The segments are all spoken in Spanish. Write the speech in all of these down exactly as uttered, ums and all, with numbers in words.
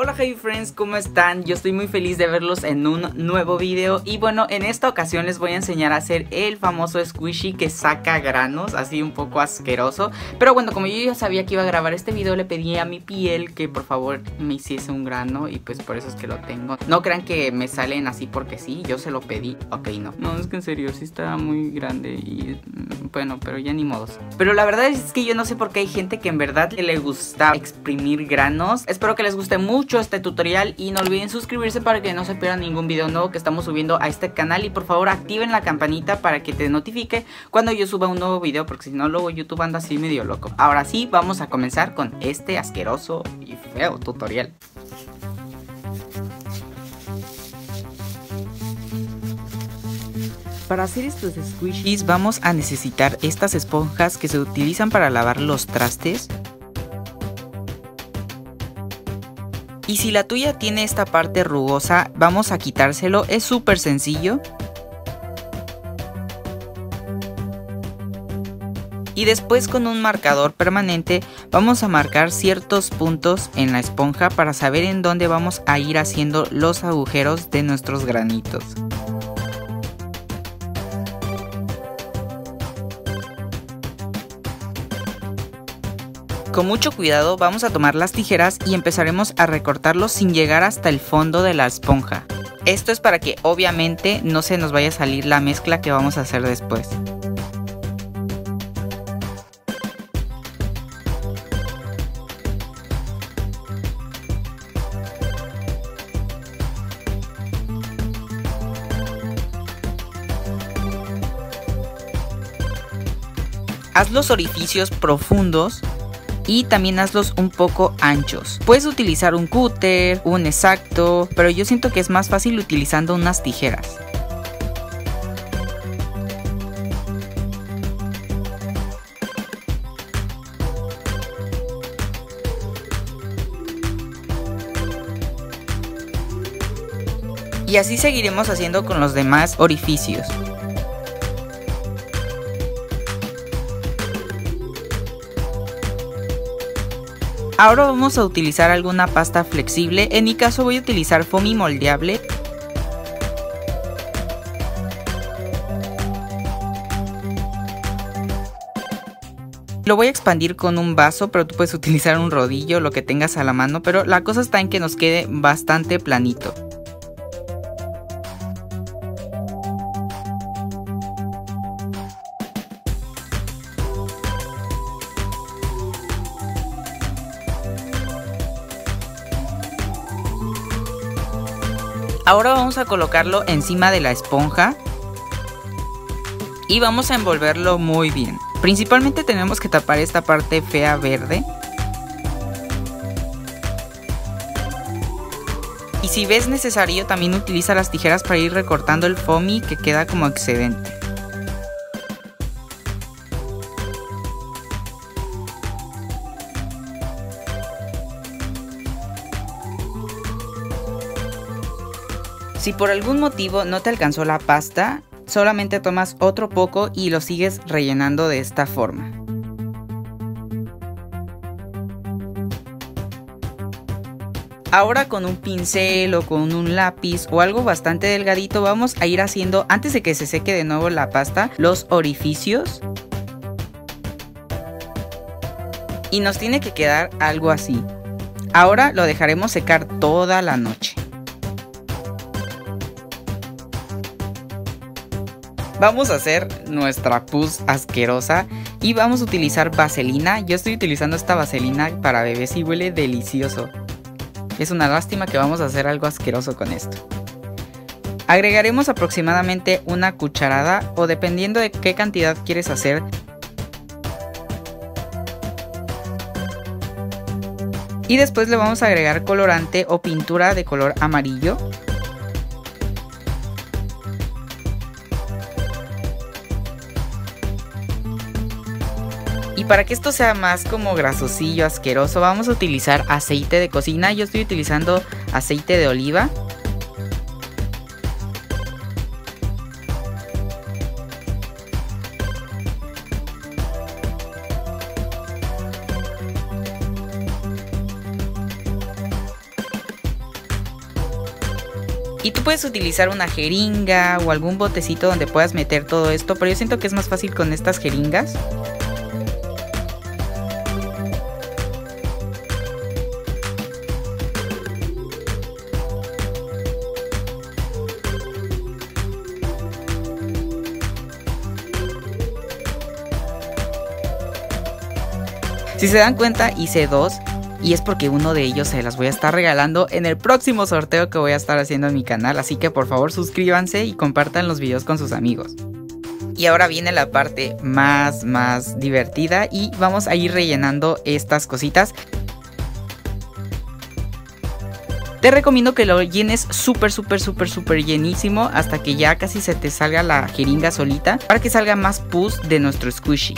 Hola hey friends, ¿cómo están? Yo estoy muy feliz de verlos en un nuevo video. Y bueno, en esta ocasión les voy a enseñar a hacer el famoso squishy que saca granos, así un poco asqueroso. Pero bueno, como yo ya sabía que iba a grabar este video, le pedí a mi piel que por favor me hiciese un grano. Y pues por eso es que lo tengo. No crean que me salen así porque sí, yo se lo pedí. Ok, no, no, es que en serio, sí está muy grande. Y bueno, pero ya ni modos. Pero la verdad es que yo no sé por qué hay gente que en verdad le gusta exprimir granos. Espero que les guste mucho este tutorial y no olviden suscribirse para que no se pierdan ningún video nuevo que estamos subiendo a este canal. Y por favor activen la campanita para que te notifique cuando yo suba un nuevo video, porque si no luego YouTube anda así medio loco. Ahora sí, vamos a comenzar con este asqueroso y feo tutorial. Para hacer estos squishies vamos a necesitar estas esponjas que se utilizan para lavar los trastes. Y si la tuya tiene esta parte rugosa, vamos a quitárselo, es súper sencillo. Y después con un marcador permanente vamos a marcar ciertos puntos en la esponja para saber en dónde vamos a ir haciendo los agujeros de nuestros granitos. Con mucho cuidado vamos a tomar las tijeras y empezaremos a recortarlos sin llegar hasta el fondo de la esponja. Esto es para que obviamente no se nos vaya a salir la mezcla que vamos a hacer después. Haz los orificios profundos y también hazlos un poco anchos. Puedes utilizar un cúter, un exacto, pero yo siento que es más fácil utilizando unas tijeras. Y así seguiremos haciendo con los demás orificios. Ahora vamos a utilizar alguna pasta flexible. En mi caso voy a utilizar foamy moldeable. Lo voy a expandir con un vaso, pero tú puedes utilizar un rodillo, lo que tengas a la mano, pero la cosa está en que nos quede bastante planito. Ahora vamos a colocarlo encima de la esponja y vamos a envolverlo muy bien. Principalmente tenemos que tapar esta parte fea verde. Y si ves necesario, también utiliza las tijeras para ir recortando el foamy que queda como excedente. Si por algún motivo no te alcanzó la pasta, solamente tomas otro poco y lo sigues rellenando de esta forma. Ahora con un pincel o con un lápiz o algo bastante delgadito vamos a ir haciendo, antes de que se seque de nuevo la pasta, los orificios. Y nos tiene que quedar algo así. Ahora lo dejaremos secar toda la noche. Vamos a hacer nuestra pus asquerosa y vamos a utilizar vaselina. Yo estoy utilizando esta vaselina para bebés y huele delicioso. Es una lástima que vamos a hacer algo asqueroso con esto. Agregaremos aproximadamente una cucharada o dependiendo de qué cantidad quieres hacer. Y después le vamos a agregar colorante o pintura de color amarillo. Y para que esto sea más como grasosillo, asqueroso, vamos a utilizar aceite de cocina. Yo estoy utilizando aceite de oliva. Y tú puedes utilizar una jeringa o algún botecito donde puedas meter todo esto, pero yo siento que es más fácil con estas jeringas. Si se dan cuenta, hice dos. Y es porque uno de ellos se las voy a estar regalando en el próximo sorteo que voy a estar haciendo en mi canal. Así que por favor suscríbanse y compartan los videos con sus amigos. Y ahora viene la parte más, más divertida. Y vamos a ir rellenando estas cositas. Te recomiendo que lo llenes súper, súper, súper, súper llenísimo. Hasta que ya casi se te salga la jeringa solita. Para que salga más pus de nuestro squishy.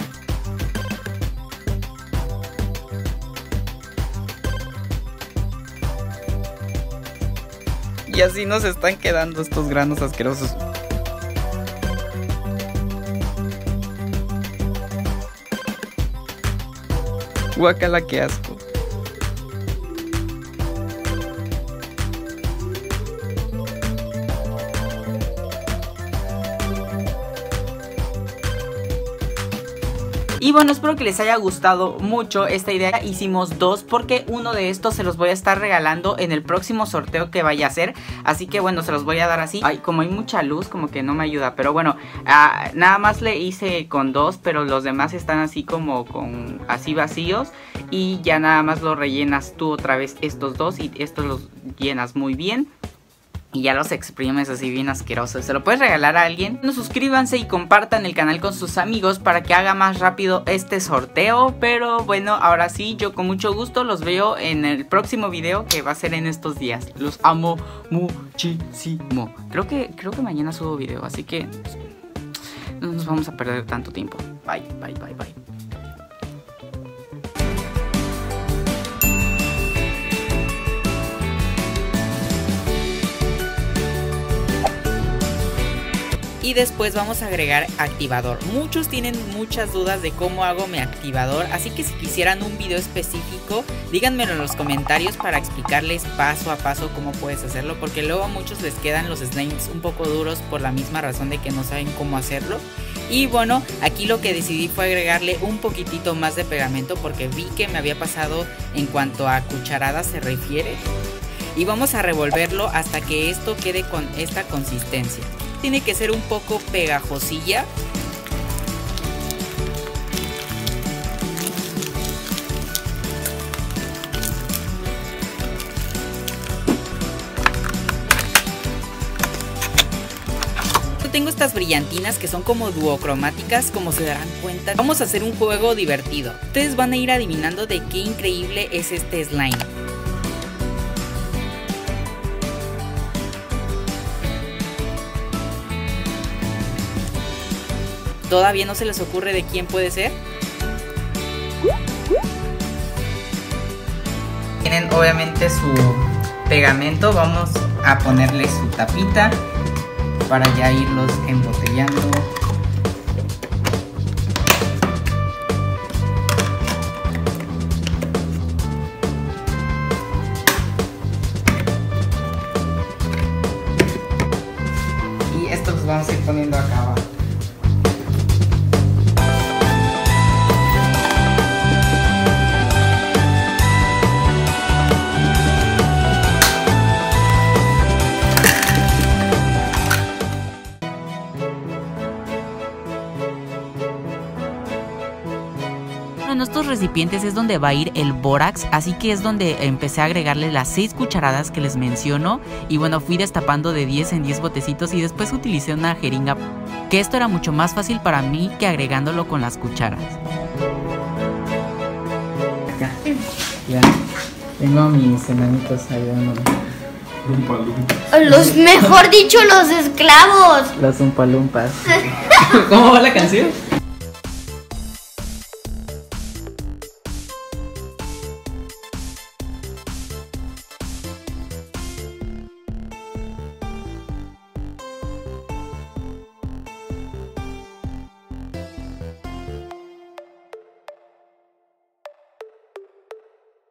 Y así nos están quedando estos granos asquerosos. Guácala, qué asco. Y bueno, espero que les haya gustado mucho esta idea. Hicimos dos porque uno de estos se los voy a estar regalando en el próximo sorteo que vaya a hacer. Así que bueno, se los voy a dar así. Ay, como hay mucha luz, como que no me ayuda. Pero bueno, uh, nada más le hice con dos, pero los demás están así como con así vacíos. Y ya nada más lo rellenas tú otra vez estos dos y estos los llenas muy bien. Y ya los exprimes así bien asquerosos. Se lo puedes regalar a alguien. No, suscríbanse y compartan el canal con sus amigos para que haga más rápido este sorteo. Pero bueno, ahora sí, yo con mucho gusto los veo en el próximo video que va a ser en estos días. Los amo muchísimo. Creo que, creo que mañana subo video, así que no nos vamos a perder tanto tiempo. Bye, bye, bye, bye. Y después vamos a agregar activador. Muchos tienen muchas dudas de cómo hago mi activador, así que si quisieran un video específico, díganmelo en los comentarios para explicarles paso a paso cómo puedes hacerlo, porque luego a muchos les quedan los slimes un poco duros por la misma razón de que no saben cómo hacerlo. Y bueno, aquí lo que decidí fue agregarle un poquitito más de pegamento porque vi que me había pasado en cuanto a cucharadas se refiere. Y vamos a revolverlo hasta que esto quede con esta consistencia. Tiene que ser un poco pegajosilla. Tengo estas brillantinas que son como duocromáticas, como se darán cuenta. Vamos a hacer un juego divertido. Ustedes van a ir adivinando de qué increíble es este slime. ¿Todavía no se les ocurre de quién puede ser? Tienen obviamente su pegamento. Vamos a ponerle su tapita para ya irlos embotellando. Y estos los vamos a ir poniendo acá abajo. En estos recipientes es donde va a ir el bórax, así que es donde empecé a agregarle las seis cucharadas que les menciono. Y bueno, fui destapando de diez en diez botecitos y después utilicé una jeringa, que esto era mucho más fácil para mí que agregándolo con las cucharas. Acá, ya, tengo mis enanitos ayudándome. Los, mejor dicho, los esclavos. Los umpalumpas. ¿Cómo va la canción?